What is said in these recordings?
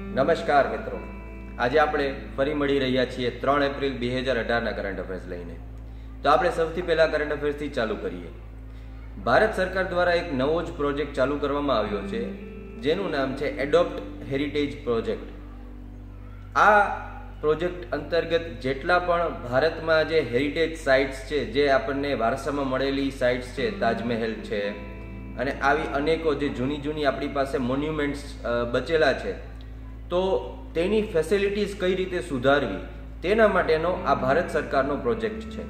નમસ્કાર મિત્રો, આજે આપણે ફરી મળી રહ્યા છીએ 3 એપ્રિલ 2018ના કરંટ અફેર્સ લઈને. તો આપણે સૌથી પહેલા કરંટ અફેર્સથી ચાલુ કરીએ. ભારત સરકાર દ્વારા એક નવો જ પ્રોજેક્ટ ચાલુ કરવામાં આવ્યો છે, જેનું નામ છે એડોપ્ટ હેરિટેજ પ્રોજેક્ટ. આ પ્રોજેક્ટ અંતર્ગત જેટલા પણ ભારતમાં જે હેરિટેજ સાઇટ્સ છે, જે આપણને વારસામાં મળેલી સાઇટ્સ છે, તાજમહેલ છે અને આવી અનેકો જે જૂની આપણી પાસે મોન્યુમેન્ટ્સ બચેલા છે, તો તેની ફેસિલિટીઝ કઈ રીતે સુધારવી તેના માટેનો આ ભારત સરકારનો પ્રોજેક્ટ છે.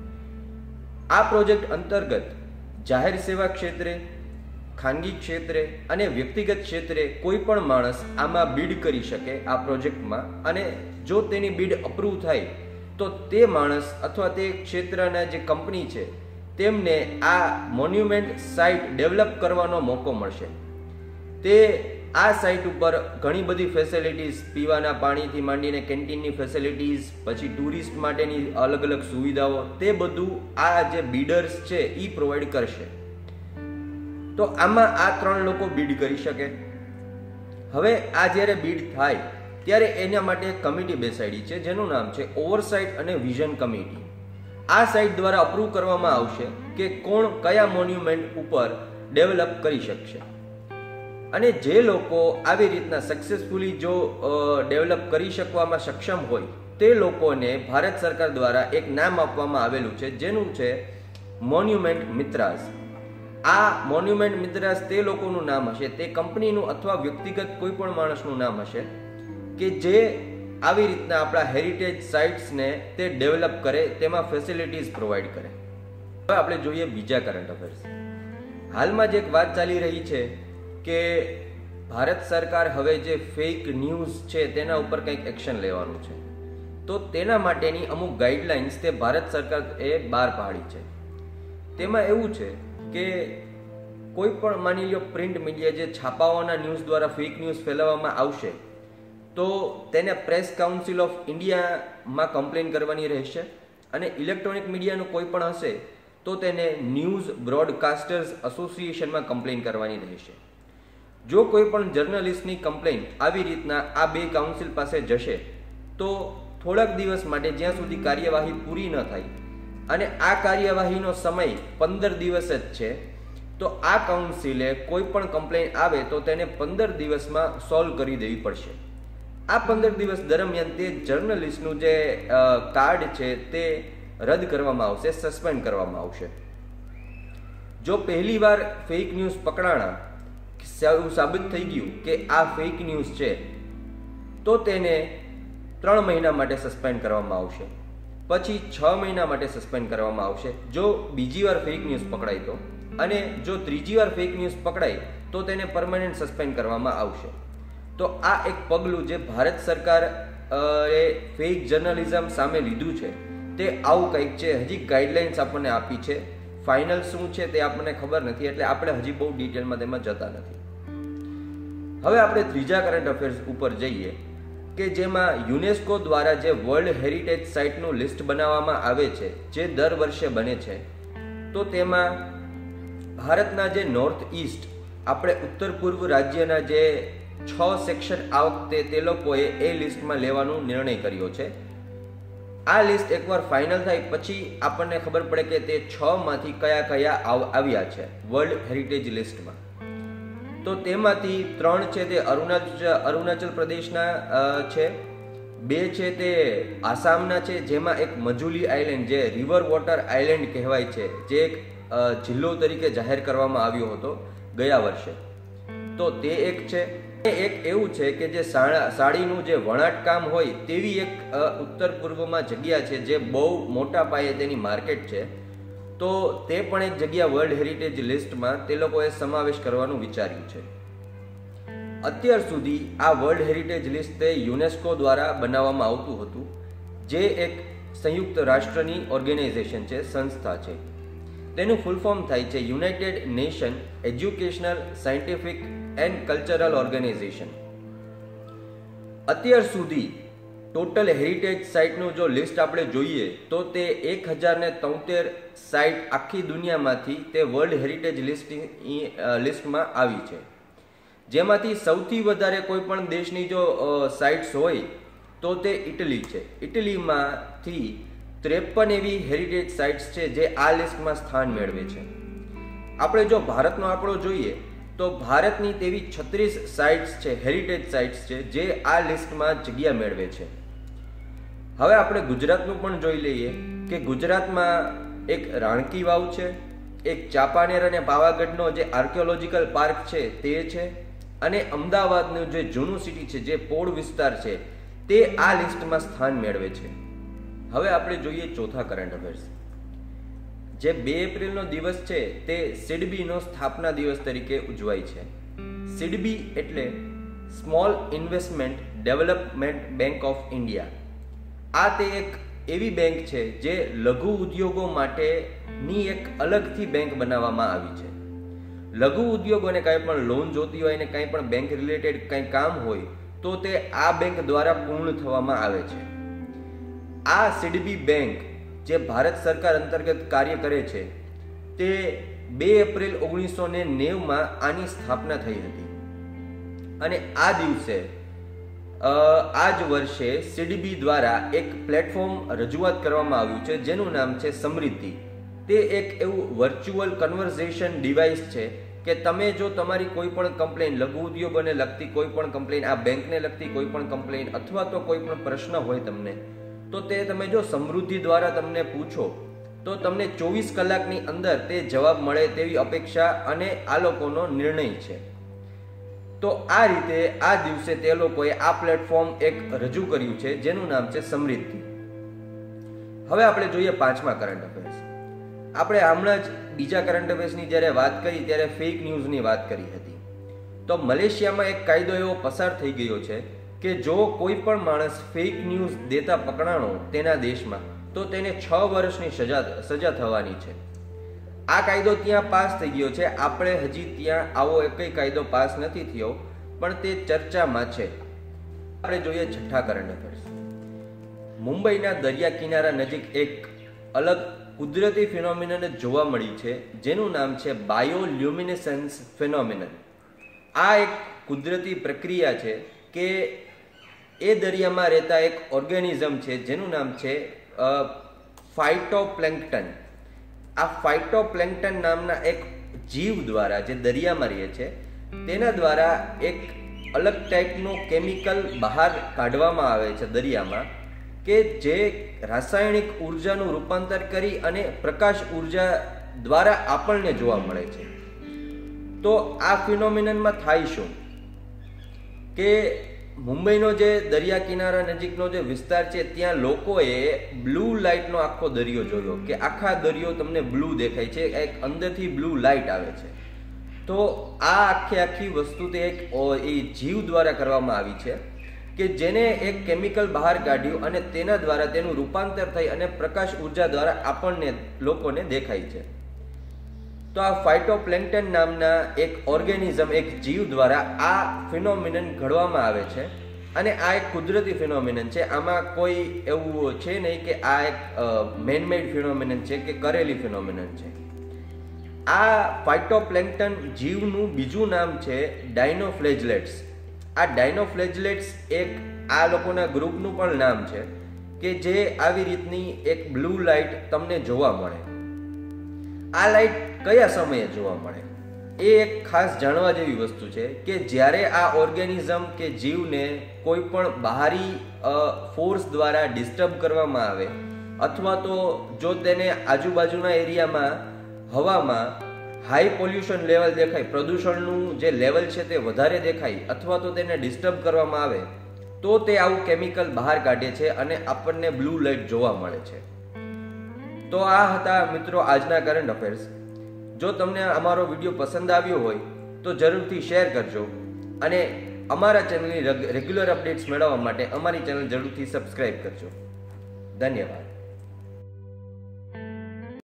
આ પ્રોજેક્ટ અંતર્ગત જાહેર સેવા ક્ષેત્રે, ખાનગી ક્ષેત્રે અને વ્યક્તિગત ક્ષેત્રે કોઈ પણ માણસ આમાં બીડ કરી શકે આ પ્રોજેક્ટમાં, અને જો તેની બીડ અપ્રૂવ થાય તો તે માણસ અથવા તે ક્ષેત્રના જે કંપની છે તેમને આ મોન્યુમેન્ટ સાઇટ ડેવલપ કરવાનો મોકો મળશે. તે આ સાઇટ ઉપર ઘણી બધી ફેસિલિટીઝ, પીવાના પાણીથી માંડીને કેન્ટીનની ફેસિલિટીઝ, પછી ટુરિસ્ટ માટેની અલગ અલગ સુવિધાઓ, તે બધું આ જે બીડર્સ છે એ પ્રોવાઈડ કરશે. તો આમાં આ 3 લોકો બીડ કરી શકે. હવે આ જ્યારે બીડ થાય ત્યારે એના માટે એક કમિટી બેસાડી છે, જેનું નામ છે ઓવરસાઇટ અને વિઝન કમિટી. આ સાઇટ દ્વારા અપ્રૂવ કરવામાં આવશે કે કોણ કયા મોન્યુમેન્ટ ઉપર ડેવલપ કરી શકશે, અને જે લોકો આવી રીતના સક્સેસફુલી જો ડેવલપ કરી શકવામાં સક્ષમ હોય તે લોકોને ભારત સરકાર દ્વારા એક નામ આપવામાં આવેલું છે, જેનું છે મોન્યુમેન્ટ મિત્રાસ. આ મોન્યુમેન્ટ મિત્રાસ તે લોકોનું નામ હશે, તે કંપનીનું અથવા વ્યક્તિગત કોઈ પણ માણસનું નામ હશે કે જે આવી રીતના આપણા હેરિટેજ સાઇટ્સને તે ડેવલપ કરે, તેમાં ફેસિલિટીઝ પ્રોવાઈડ કરે. હવે આપણે જોઈએ બીજા કરંટ અફેર્સ. હાલમાં જ એક વાત ચાલી રહી છે કે ભારત સરકાર હવે જે ફેક ન્યૂઝ છે તેના ઉપર કંઈક એક્શન લેવાનું છે. તો તેના માટેની અમુક ગાઈડલાઇન્સ તે ભારત સરકારે બહાર પાડી છે. તેમાં એવું છે કે કોઈ પણ માની લો પ્રિન્ટ મીડિયા જે છાપાઓના ન્યૂઝ દ્વારા ફેક ન્યૂઝ ફેલાવવામાં આવશે, તો તેને પ્રેસ કાઉન્સિલ ઓફ ઇન્ડિયામાં કમ્પ્લેન કરવાની રહેશે, અને ઇલેક્ટ્રોનિક મીડિયાનું કોઈ પણ હશે તો તેને ન્યૂઝ બ્રોડકાસ્ટર્સ એસોસિએશનમાં કમ્પ્લેન કરવાની રહેશે. જો કોઈ પણ જર્નલિસ્ટની કમ્પ્લેન આવી રીતના આ 2 કાઉન્સિલ પાસે જશે તો થોડાક દિવસ માટે, જ્યાં સુધી કાર્યવાહી પૂરી ન થાય, અને આ કાર્યવાહીનો સમય 15 દિવસ જ છે, તો આ કાઉન્સિલે કોઈ પણ કમ્પ્લેન આવે તો તેને 15 દિવસમાં સોલ્વ કરી દેવી પડશે. આ 15 દિવસ દરમિયાન તે જર્નલિસ્ટનું જે કાર્ડ છે તે રદ કરવામાં આવશે, સસ્પેન્ડ કરવામાં આવશે. જો પહેલી વાર ફેક ન્યૂઝ પકડાણા, એવું સાબિત થઈ ગયું કે આ ફેક ન્યૂઝ છે, તો તેને 3 મહિના માટે સસ્પેન્ડ કરવામાં આવશે, પછી 6 મહિના માટે સસ્પેન્ડ કરવામાં આવશે જો બીજી વાર ફેક ન્યૂઝ પકડાય તો, અને જો ત્રીજી વાર ફેક ન્યૂઝ પકડાય તો તેને પરમાનન્ટ સસ્પેન્ડ કરવામાં આવશે. તો આ એક પગલું જે ભારત સરકાર એ ફેક જર્નલિઝમ સામે લીધું છે તે આવું કંઈક છે. હજી ગાઈડલાઇન્સ આપણને આપી છે, ફાઇનલ શું છે તે આપણને ખબર નથી, એટલે આપણે હજી બહુ ડિટેલમાં તેમાં જતા નથી. હવે આપણે ત્રીજા કરંટ અફેર્સ ઉપર જઈએ કે જેમાં યુનેસ્કો દ્વારા જે વર્લ્ડ હેરિટેજ સાઇટનું લિસ્ટ બનાવવામાં આવે છે, જે દર વર્ષે બને છે, તો તેમાં ભારતના જે નોર્થ ઇસ્ટ, આપણે ઉત્તર પૂર્વ રાજ્યના જે 6 સેક્શન આ વખતે તે લોકોએ એ લિસ્ટમાં લેવાનો નિર્ણય કર્યો છે. આ લિસ્ટ એકવાર ફાઇનલ થાય પછી આપણને ખબર પડે કે તે 6 માંથી કયા આવ્યા છે વર્લ્ડ હેરિટેજ લિસ્ટમાં. તો તેમાંથી 3 છે તે અરુણાચલ પ્રદેશના છે, 2 છે તે આસામના છે, જેમાં એક મજુલી આઇલેન્ડ, જે રિવર વોટર આઇલેન્ડ કહેવાય છે, જે એક જિલ્લો તરીકે જાહેર કરવામાં આવ્યો હતો ગયા વર્ષે, તો તે એક છે. એક એવું છે કે જે સાડીનું જે વણાટકામ હોય તેવી એક ઉત્તર પૂર્વમાં જગ્યા છે, જે બહુ મોટા પાયે તેની માર્કેટ છે, તો તે પણ એક જગ્યા વર્લ્ડ હેરિટેજ લિસ્ટમાં તે લોકોએ સમાવેશ કરવાનું વિચાર્યું છે. અત્યાર સુધી આ વર્લ્ડ હેરિટેજ લિસ્ટ તે યુનેસ્કો દ્વારા બનાવવામાં આવતું હતું, જે એક સંયુક્ત રાષ્ટ્રની ઓર્ગેનાઇઝેશન છે, સંસ્થા છે. તેનું ફૂલ ફોર્મ થાય છે United Nation educational, scientific and cultural organization. અત્યાર સુધી ટોટલ હેરિટેજ સાઇટનું જો લિસ્ટ આપણે જોઈએ તો તે 1073 સાઇટ આખી દુનિયામાંથી તે વર્લ્ડ હેરિટેજ લિસ્ટમાં આવી છે. જેમાંથી સૌથી વધારે કોઈ પણ દેશની જો સાઇટ્સ હોય તો તે ઇટલી છે. ઇટલીમાંથી 53 એવી હેરિટેજ સાઇટ્સ છે જે આ લિસ્ટમાં સ્થાન મેળવે છે. આપણે જો ભારતનો આંકડો જોઈએ તો ભારતની તેવી 36 સાઇટ્સ છે, હેરિટેજ સાઇટ્સ છે, જે આ લિસ્ટમાં જગ્યા મેળવે છે. હવે આપણે ગુજરાતનું પણ જોઈ લઈએ કે ગુજરાતમાં એક રાણકી વાવ છે, એક ચાંપાનેર અને પાવાગઢનો જે આર્કિયોલોજીકલ પાર્ક છે તે છે, અને અમદાવાદનું જે જૂનું સિટી છે, જે પોળ વિસ્તાર છે, તે આ લિસ્ટમાં સ્થાન મેળવે છે. હવે આપણે જોઈએ ચોથા કરંટ અફેર્સ. જે 2 એપ્રિલનો દિવસ છે તે સિડબીનો સ્થાપના દિવસ તરીકે ઉજવાય છે. સિડબી એટલે small investment development bank of India. આ તે એક એવી બેંક છે જે લઘુ ઉદ્યોગો માટેની એક અલગથી બેંક બનાવવામાં આવી છે. લઘુ ઉદ્યોગોને કાંઈ પણ લોન જોતી હોય અને કાંઈ પણ બેંક રિલેટેડ કંઈ કામ હોય તો તે આ બેંક દ્વારા પૂર્ણ થવામાં આવે છે. આ સિડબી બેંક જે ભારત સરકાર અંતર્ગત કાર્ય કરે છે તે 2 એપ્રિલ 1990માં આની સ્થાપના થઈ હતી. અને આ દિવસે આ જ વર્ષે સિડબી દ્વારા એક પ્લેટફોર્મ રજૂઆત કરવામાં આવ્યું છે જેનું નામ છે સમૃદ્ધિ. તે એક એવું વર્ચ્યુઅલ કન્વર્ઝેશન ડિવાઇસ છે કે તમે જો તમારી કોઈ પણ કમ્પ્લેન, લઘુ ઉદ્યોગોને લગતી કોઈ પણ કમ્પ્લેન, આ બેંકને લગતી કોઈ પણ કમ્પ્લેન અથવા તો કોઈ પણ પ્રશ્ન હોય તમને, તો તે તમે જો સમૃદ્ધિ દ્વારા તમને પૂછો તો તમને 24 કલાકની અંદર તે જવાબ મળે તેવી અપેક્ષા અને આ લોકોનો નિર્ણય છે. તો આ રીતે આ દિવસે તે લોકોએ આ પ્લેટફોર્મ એક રજૂ કર્યું છે જેનું નામ છે સમૃદ્ધિ. હવે આપણે જોઈએ 5મા કરંટ અફેર્સ. આપણે હમણાં જ બીજા કરંટ અફેર્સની જ્યારે વાત કરી ત્યારે ફેક ન્યૂઝની વાત કરી હતી. તો મલેશિયામાં એક કાયદો એવો પસાર થઈ ગયો છે કે જો કોઈ પણ માણસ ફેક ન્યૂઝ દેતા પકડાણો તેના દેશમાં તો તેને 6 વર્ષની સજા થવાની છે. આ કાયદો ત્યાં પાસ થઈ ગયો છે. આપણે હજી ત્યાં આવો એકય કાયદો પાસ નથી થયો, પણ તે ચર્ચામાં છે. આપણે જોઈએ 6ઠા કરંટ અફેર્સ. મુંબઈના દરિયા કિનારા નજીક એક અલગ કુદરતી ફિનોમિનન જોવા મળી છે જેનું નામ છે બાયોલ્યુમિનેસન્સ ફિનોમિનન. આ એક કુદરતી પ્રક્રિયા છે કે એ દરિયામાં રહેતા એક ઓર્ગેનિઝમ છે જેનું નામ છે ફાઇટોપ્લેન્ક્ટન. આ ફાઇટોપ્લેન્ક્ટન નામના એક જીવ દ્વારા, જે દરિયામાં રહે છે, તેના દ્વારા એક અલગ ટાઈપનું કેમિકલ બહાર કાઢવામાં આવે છે દરિયામાં કે જે રાસાયણિક ઉર્જાનું રૂપાંતર કરી અને પ્રકાશ ઉર્જા દ્વારા આપણને જોવા મળે છે. તો આ ફિનોમિનનમાં થાય શું કે મુંબઈનો જે દરિયા કિનારા નજીકનો જે વિસ્તાર છે ત્યાં લોકોએ બ્લુ લાઇટનો આખો દરિયો જોયો કે આખા દરિયો તમને બ્લુ દેખાય છે, એક અંદરથી બ્લુ લાઇટ આવે છે. તો આ આખી વસ્તુ તે એક એ જીવ દ્વારા કરવામાં આવી છે કે જેને એક કેમિકલ બહાર કાઢ્યું અને તેના દ્વારા તેનું રૂપાંતર થઈ અને પ્રકાશ ઉર્જા દ્વારા આપણને લોકોને દેખાય છે. તો આ ફાઇટોપ્લેન્ક્ટન નામના એક ઓર્ગેનિઝમ, એક જીવ દ્વારા આ ફિનોમિનન ઘડવામાં આવે છે અને આ એક કુદરતી ફિનોમિનન છે. આમાં કોઈ એવું છે નહીં કે આ એક મેનમેડ ફિનોમિનન છે કે કરેલી ફિનોમિનન છે. આ ફાઇટોપ્લેન્ક્ટન જીવનું બીજું નામ છે ડાયનોફ્લેજલેટ્સ. આ ડાયનોફ્લેજલેટ્સ એક આ લોકોના ગ્રુપનું પણ નામ છે કે જે આવી રીતની એક બ્લુ લાઇટ તમને જોવા મળે. આ લાઇટ કયા સમયે જોવા મળે એ એક ખાસ જાણવા જેવી વસ્તુ છે કે જ્યારે આ ઓર્ગેનિઝમ કે જીવને કોઈ પણ બહારી ફોર્સ દ્વારા ડિસ્ટર્બ કરવામાં આવે અથવા તો જો તેને આજુબાજુના એરિયામાં હવામાં હાઈ પોલ્યુશન લેવલ દેખાય, પ્રદૂષણનું જે લેવલ છે તે વધારે દેખાય અથવા તો તેને ડિસ્ટર્બ કરવામાં આવે તો તે આવું કેમિકલ બહાર કાઢે છે અને આપણને બ્લુ લાઇટ જોવા મળે છે. તો આ હતા મિત્રો આજના કરંટ અફેર્સ. જો તમને અમારો વિડીયો પસંદ આવ્યો હોય તો જરૂરથી શેર કરજો અને અમારા ચેનલની રેગ્યુલર અપડેટ્સ મેળવવા માટે અમારી ચેનલ જરૂરથી સબસ્ક્રાઇબ કરજો. ધન્યવાદ.